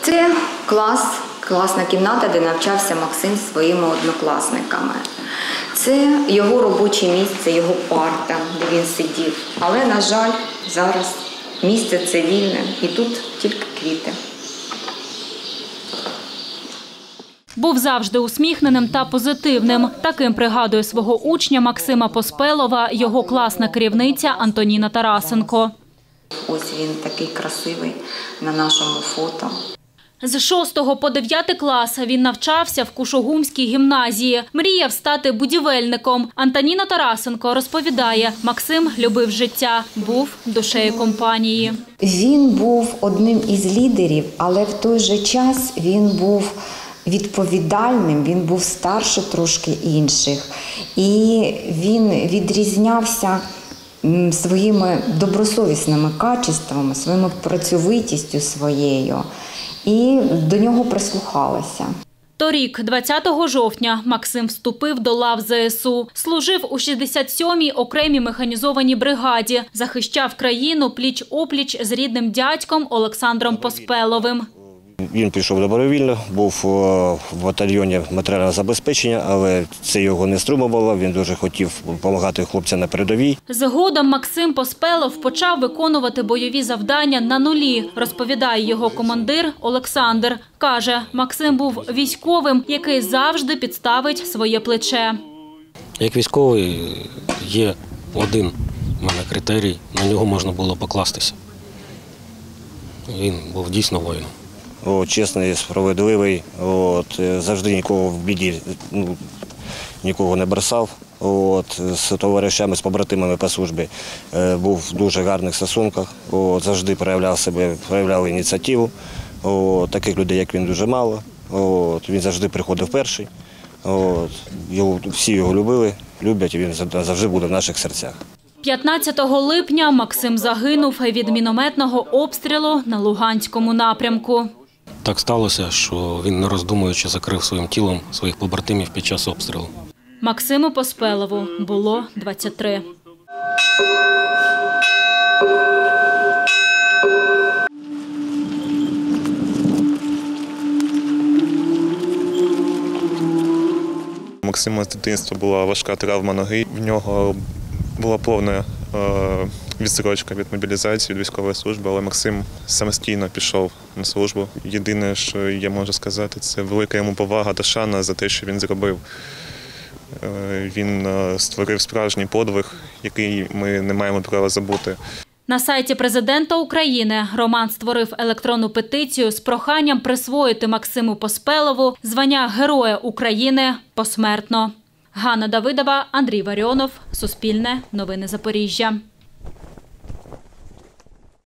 Це класна кімната, де навчався Максим зі своїми однокласниками. Це його робоче місце, його парта, де він сидів. Але, на жаль, зараз місце це вільне і тут тільки квіти. Був завжди усміхненим та позитивним. Таким пригадує свого учня Максима Поспелова його класна керівниця Антоніна Тарасенко. Ось він такий красивий на нашому фото. З 6 по 9 клас він навчався в Кушугумській гімназії. Мріяв стати будівельником. Антоніна Тарасенко розповідає, Максим любив життя, був душею компанії. Він був одним із лідерів, але в той же час він був відповідальним, він був старше трошки інших. І він відрізнявся своїми добросовісними качествами, своєю працьовитістю своєю. І до нього прислухалася. Торік, 20 жовтня, Максим вступив до лав ЗСУ. Служив у 67-й окремій механізованій бригаді. Захищав країну пліч-опліч з рідним дядьком Олександром Поспеловим. Він пішов добровільно, був в батальйоні матеріального забезпечення, але це його не стримувало, він дуже хотів допомагати хлопцям на передовій. Згодом Максим Поспелов почав виконувати бойові завдання на нулі, розповідає його командир Олександр. Каже, Максим був військовим, який завжди підставить своє плече. Як військовий є один у мене критерій, на нього можна було покластися. Він був дійсно воїном. Чесний, справедливий, завжди нікого в біді, нікого не бросав. З товаришами, з побратимами по службі був в дуже гарних стосунках, завжди проявляв себе, проявляв ініціативу. Таких людей, як він, дуже мало. Він завжди приходив перший. Всі його любили, люблять, і він завжди буде в наших серцях. 15 липня Максим загинув від мінометного обстрілу на Луганському напрямку. Так сталося, що він, не роздумуючи, закрив своїм тілом своїх побратимів під час обстрілу. Максиму Поспелову було 23. У Максима з дитинства була важка травма ноги. В нього була повна відстрочка від мобілізації, від військової служби, але Максим самостійно пішов на службу. Єдине, що я можу сказати, це велика йому повага та шана за те, що він зробив. Він створив справжній подвиг, який ми не маємо права забути. На сайті президента України Роман створив електронну петицію з проханням присвоїти Максиму Поспелову звання Героя України посмертно. Ганна Давидова, Андрій Варіонов, Суспільне, Новини Запоріжжя.